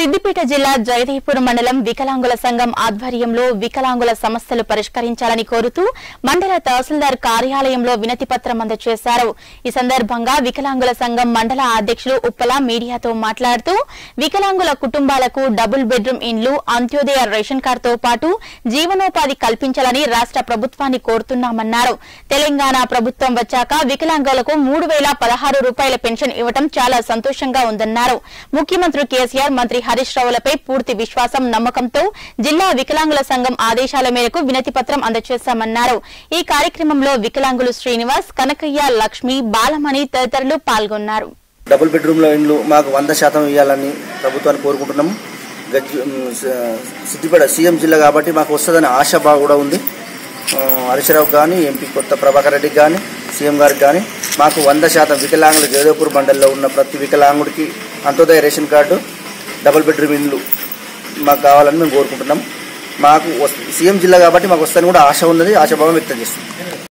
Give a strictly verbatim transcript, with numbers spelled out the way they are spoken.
సిద్దిపేట జిల్లా జయదేవ్పూర్ మండలం వికలాంగుల సంఘం ఆధ్వర్యంలో వికలాంగుల సమస్యలు పరిష్కరించాలని కోరుతూ మండల తహసీల్దార్ కార్యాలయంలో వినతి పత్రం అందజేశారు. ఈ సందర్భంగా వికలాంగుల సంఘం మండల అధ్యక్షులు ఉప్పల మీడియాతో మాట్లాడుతూ వికలాంగుల కుటుంబాలకు డబుల్ బెడ్రూమ్ ఇండ్లు, అంత్యోదయ రేషన్ కార్డుతో పాటు జీవనోపాధి కల్పించాలని రాష్ట ప్రభుత్వాన్ని కోరుతున్నామన్నారు. తెలంగాణ ప్రభుత్వం వచ్చాక వికలాంగులకు మూడు వేల పదహారు రూపాయల పెన్షన్ ఇవ్వడం చాలా సంతోషంగా ఉందన్నారు. ముఖ్యమంత్రి కేసీఆర్, మంత్రి హరీష్ రావులపై పూర్తి విశ్వాసం, నమ్మకంతో జిల్లా వికలాంగుల సంఘం ఆదేశాల మేరకు వినతి పత్రం అందజేశామన్నారు. ఈ కార్యక్రమంలో వికలాంగులు శ్రీనివాస్, కనకయ్య, లక్ష్మి, బాలమణి తదితరులు పాల్గొన్నారు. డబుల్ బెడ్రూమ్ లో ఇండ్లు మాకు వంద శాతం ఇవ్వాలని ప్రభుత్వాన్ని కోరుకుంటున్నాము. సిద్దిపేట సీఎం జిల్లా కాబట్టి మాకు వస్తుందని ఆశాభావం కూడా ఉంది. హరీష్ రావు కానీ, ఎంపీ కొత్త ప్రభాకర్ రెడ్డికి కానీ, సీఎం గారికి కానీ మాకు వంద శాతం వికలాంగులు జయదేవ్పూర్ మండలంలో ఉన్న ప్రతి వికలాంగుడికి Antyodaya ration card, double bedroom ఇండ్లు మాకు కావాలని మేము కోరుకుంటున్నాం. మాకు సీఎం జిల్లా కాబట్టి మాకు వస్తుందని కూడా ఆశ ఉన్నది, ఆశాభావం వ్యక్తం చేస్తుంది.